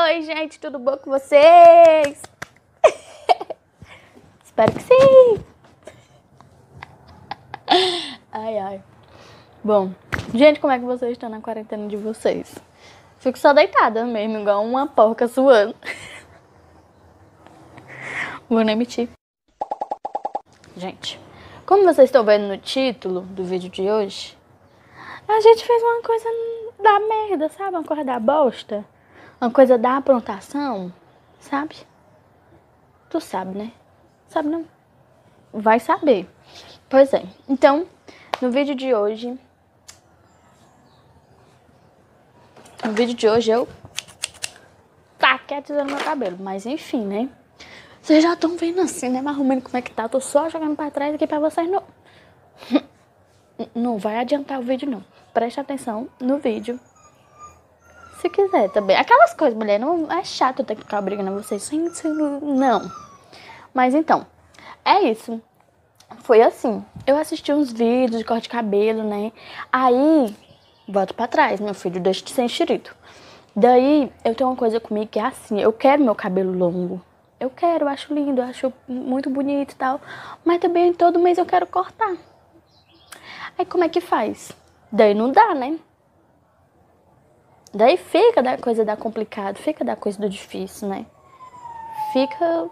Oi, gente, tudo bom com vocês? Espero que sim. Ai. Bom, gente, como é que vocês estão na quarentena de vocês? Fico só deitada mesmo, igual uma porca suando. Vou nem mentir. Gente, como vocês estão vendo no título do vídeo de hoje, a gente fez uma coisa da merda, sabe? Uma coisa da bosta. Uma coisa da aprontação, sabe? Tu sabe, né? Sabe não? Vai saber. Pois é. Então, no vídeo de hoje... eu taquei a tesoura no meu cabelo. Mas enfim, né? Vocês já estão vendo assim, né? Mais ou menos como é que tá. Tô só jogando pra trás aqui pra vocês não... Não vai adiantar o vídeo, não. Preste atenção no vídeo. Se quiser também. Aquelas coisas, mulher, não é chato eu ter que ficar brigando a vocês. Não. Mas então, é isso. Foi assim. Eu assisti uns vídeos de corte de cabelo, né? Aí, volto pra trás, meu filho, deixa de ser enxerido. Daí, eu tenho uma coisa comigo que é assim. Eu quero meu cabelo longo. Eu quero, eu acho lindo, eu acho muito bonito e tal. Mas também todo mês eu quero cortar. Aí, como é que faz? Daí não dá, né? Daí fica da coisa da complicado, fica da coisa do difícil, né? Fica...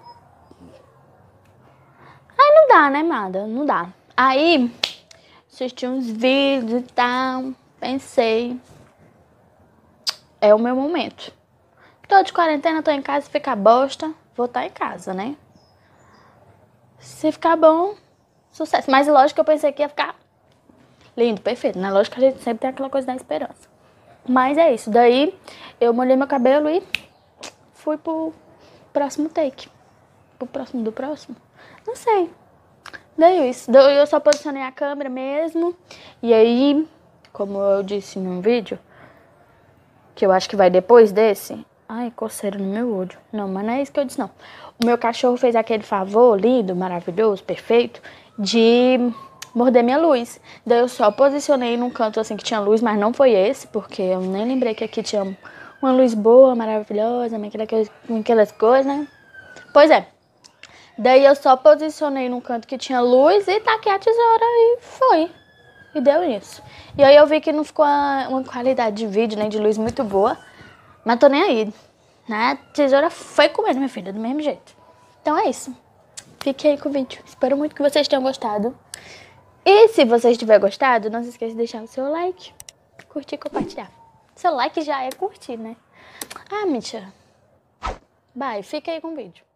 Aí não dá, né, amada? Não dá. Aí, assisti uns vídeos e tal, pensei... É o meu momento. Tô de quarentena, tô em casa, se ficar bosta, vou estar em casa, né? Se ficar bom, sucesso. Mas lógico que eu pensei que ia ficar lindo, perfeito, né? Lógico que a gente sempre tem aquela coisa da esperança. Mas é isso. Daí, eu molhei meu cabelo e fui pro próximo take. Pro próximo do próximo? Não sei. Daí isso. Daí eu só posicionei a câmera mesmo. E aí, como eu disse num vídeo, que eu acho que vai depois desse... Ai, coceira no meu olho. Não, mas não é isso que eu disse, não. O meu cachorro fez aquele favor lindo, maravilhoso, perfeito, de... morder minha luz. Daí eu só posicionei num canto assim que tinha luz, mas não foi esse, porque eu nem lembrei que aqui tinha uma luz boa, maravilhosa, aquelas coisas, né? Pois é. Daí eu só posicionei num canto que tinha luz e taquei a tesoura e foi. E deu isso. E aí eu vi que não ficou uma qualidade de vídeo, nem de luz muito boa, mas tô nem aí. Né? A tesoura foi comendo, minha filha, do mesmo jeito. Então é isso. Fique aí com o vídeo. Espero muito que vocês tenham gostado. E se vocês tiverem gostado, não se esqueça de deixar o seu like, curtir e compartilhar. Seu like já é curtir, né? Ah, mentira. Bye, fica aí com o vídeo.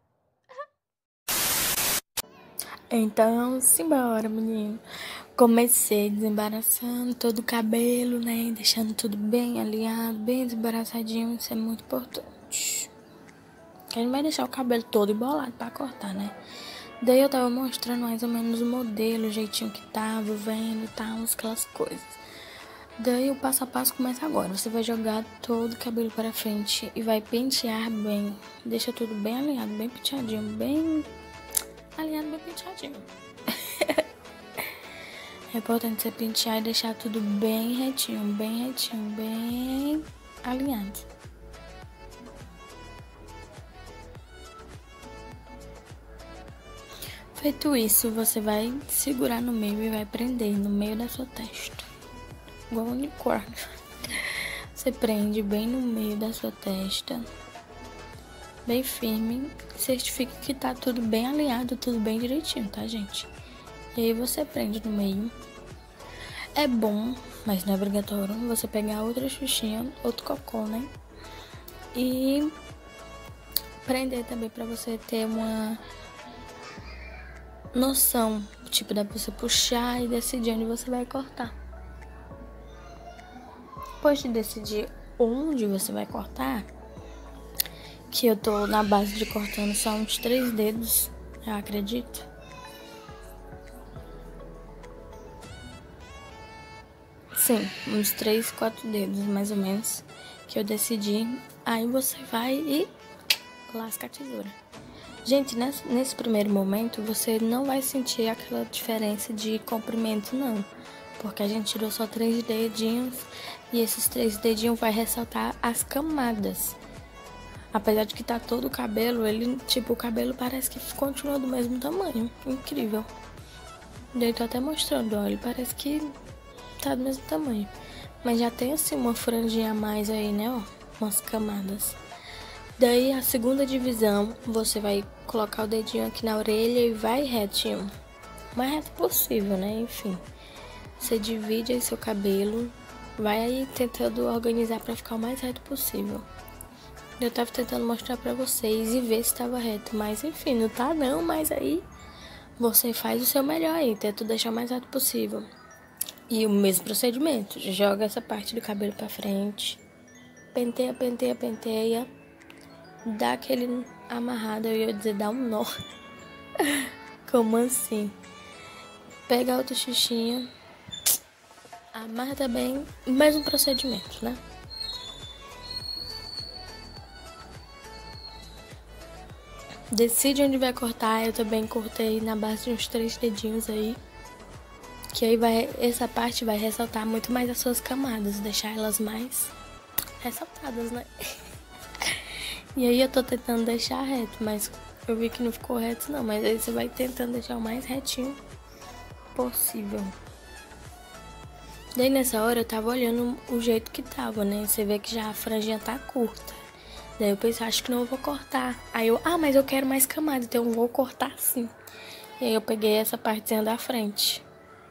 Então, simbora, menino. Comecei desembaraçando todo o cabelo, né? Deixando tudo bem alinhado, bem desembaraçadinho. Isso é muito importante. Porque a gente vai deixar o cabelo todo embolado pra cortar, né? Daí eu tava mostrando mais ou menos o modelo, o jeitinho que tava, vendo e tal, aquelas coisas. Daí o passo a passo começa agora. Você vai jogar todo o cabelo para frente e vai pentear bem. Deixa tudo bem alinhado, bem penteadinho, bem alinhado, bem penteadinho. É importante você pentear e deixar tudo bem retinho, bem alinhado. Feito isso, você vai segurar no meio e vai prender no meio da sua testa. Igual um unicórnio. Você prende bem no meio da sua testa. Bem firme. Certifica que tá tudo bem alinhado, tudo bem direitinho, tá, gente? E aí você prende no meio. É bom, mas não é obrigatório, você pegar outra xuxinha, outro cocô, né? E prender também pra você ter uma noção, tipo, dá pra você puxar e decidir onde você vai cortar. Depois de decidir onde você vai cortar, que eu tô na base de cortando só uns 3 dedos, eu acredito. Sim, uns 3, 4 dedos, mais ou menos, que eu decidi. Aí você vai e lasca a tesoura. Gente, nesse primeiro momento, você não vai sentir aquela diferença de comprimento, não. Porque a gente tirou só 3 dedinhos e esses 3 dedinhos vai ressaltar as camadas. Apesar de que tá todo o cabelo, ele, tipo, o cabelo parece que continua do mesmo tamanho. Incrível. Daí tô até mostrando, ó, ele parece que tá do mesmo tamanho. Mas já tem, assim, uma franjinha a mais aí, né, ó, umas camadas. Daí, a segunda divisão, você vai colocar o dedinho aqui na orelha e vai retinho. O mais reto possível, né, enfim. Você divide aí seu cabelo, vai aí tentando organizar pra ficar o mais reto possível. Eu tava tentando mostrar pra vocês e ver se tava reto, mas enfim, não tá não, mas aí você faz o seu melhor aí, tenta deixar o mais reto possível. E o mesmo procedimento, joga essa parte do cabelo pra frente, penteia, penteia, penteia, dá aquele amarrado, eu ia dizer, dá um nó. Como assim? Pega a outra xuxinha, amarra também, mesmo procedimento, né? Decide onde vai cortar, eu também cortei na base de uns 3 dedinhos aí. Que aí essa parte vai ressaltar muito mais as suas camadas, deixar elas mais ressaltadas, né? E aí eu tô tentando deixar reto, mas eu vi que não ficou reto não, mas aí você vai tentando deixar o mais retinho possível. Daí nessa hora eu tava olhando o jeito que tava, né? Você vê que já a franjinha tá curta. Daí eu pensei, acho que não vou cortar. Aí eu, mas eu quero mais camada, então eu vou cortar sim. E aí eu peguei essa partezinha da frente.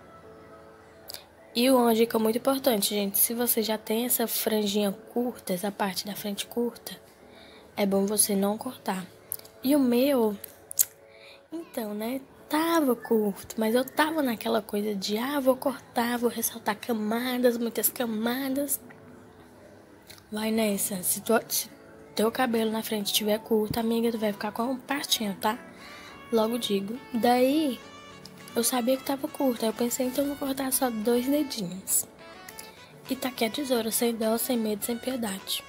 E uma dica muito importante, gente, se você já tem essa franjinha curta, essa parte da frente curta, é bom você não cortar. E o meu, então, né, tava curto, mas eu tava naquela coisa de, vou cortar, vou ressaltar camadas, muitas camadas. Vai nessa, se teu cabelo na frente estiver curto, amiga, tu vai ficar com um partinho, tá? Logo digo. Daí, eu sabia que tava curto, aí eu pensei, então eu vou cortar só 2 dedinhos. E tá aqui a tesoura, sem dó, sem medo, sem piedade.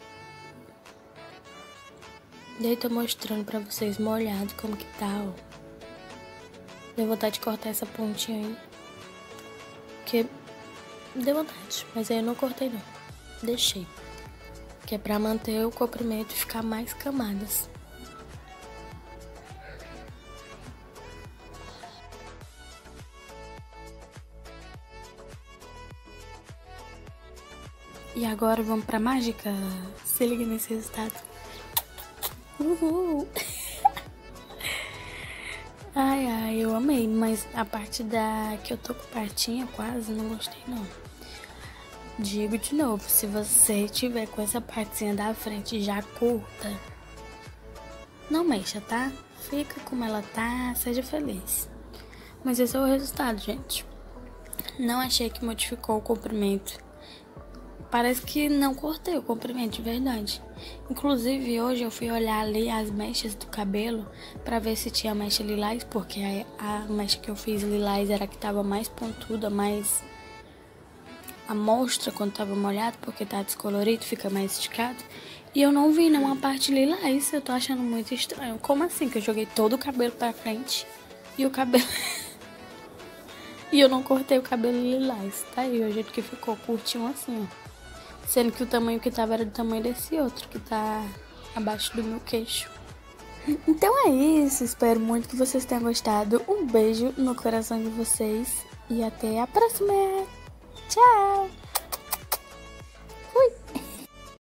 Daí tô mostrando pra vocês molhado como que tá, ó. Deu vontade de cortar essa pontinha aí. Porque deu vontade, mas aí eu não cortei não. Deixei. Que é pra manter o comprimento e ficar mais camadas. E agora vamos pra mágica? Se liga nesse resultado. Uhul! Ai, eu amei, mas a parte que eu tô com partinha quase, não gostei não. Digo de novo, se você tiver com essa partezinha da frente já curta, não mexa, tá? Fica como ela tá, seja feliz. Mas esse é o resultado, gente. Não achei que modificou o comprimento. Parece que não cortei o comprimento, de verdade. Inclusive, hoje eu fui olhar ali as mechas do cabelo pra ver se tinha mecha lilás, porque a mecha que eu fiz lilás era a que tava mais pontuda, mais a mostra quando tava molhado, porque tá descolorido, fica mais esticado. E eu não vi nenhuma parte lilás, eu tô achando muito estranho. Como assim que eu joguei todo o cabelo pra frente e o cabelo... e eu não cortei o cabelo lilás? Tá aí o jeito que ficou curtinho assim, ó. Sendo que o tamanho que tava era do tamanho desse outro, que tá abaixo do meu queixo. Então é isso, espero muito que vocês tenham gostado. Um beijo no coração de vocês e até a próxima! Tchau!